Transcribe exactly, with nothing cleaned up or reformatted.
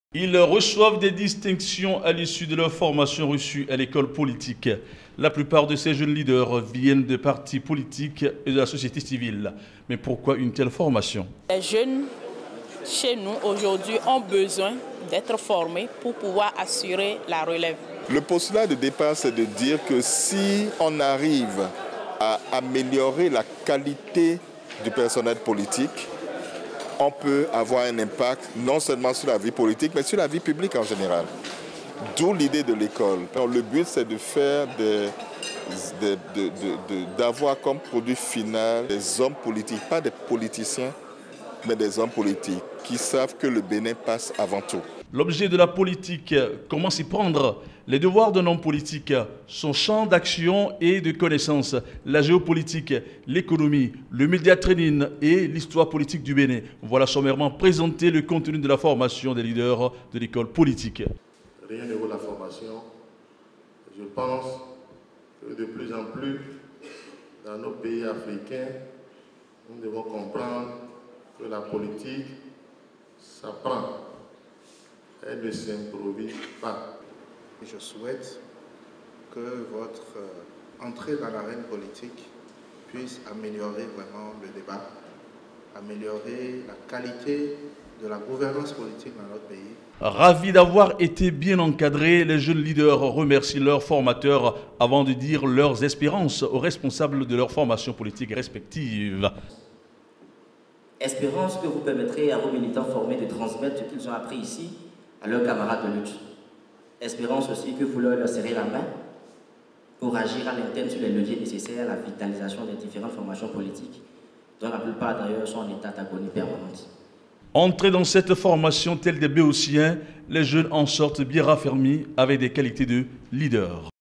Ils reçoivent des distinctions à l'issue de leur formation reçue à l'école politique. La plupart de ces jeunes leaders viennent de partis politiques et de la société civile. Mais pourquoi une telle formation? Les jeunes chez nous aujourd'hui ont besoin d'être formés pour pouvoir assurer la relève. Le postulat de départ, c'est de dire que si on arrive à améliorer la qualité du personnel politique, on peut avoir un impact non seulement sur la vie politique, mais sur la vie publique en général. D'où l'idée de l'école. Le but, c'est de faire des, de, de, de, d'avoir comme produit final des hommes politiques, pas des politiciens, mais des hommes politiques qui savent que le Bénin passe avant tout. L'objet de la politique, comment s'y prendre? Les devoirs d'un homme politique, son champ d'action et de connaissance, la géopolitique, l'économie, le média training et l'histoire politique du Bénin. Voilà sommairement présenté le contenu de la formation des leaders de l'école politique. Rien ne vaut la formation. Je pense que de plus en plus, dans nos pays africains, nous devons comprendre que la politique s'apprend. Elle ne s'improvise pas. Je souhaite que votre entrée dans l'arène politique puisse améliorer vraiment le débat, améliorer la qualité de la gouvernance politique dans notre pays. Ravis d'avoir été bien encadrés, les jeunes leaders remercient leurs formateurs avant de dire leurs espérances aux responsables de leur formation politique respective. Espérance que vous permettrez à vos militants formés de transmettre ce qu'ils ont appris ici à leurs camarades de lutte. Espérance aussi que vous leur serrez la main pour agir à l'interne sur les leviers nécessaires à la vitalisation des différentes formations politiques, dont la plupart d'ailleurs sont en état d'agonie permanente. Entrés dans cette formation telle des béotiens, les jeunes en sortent bien raffermis avec des qualités de leader.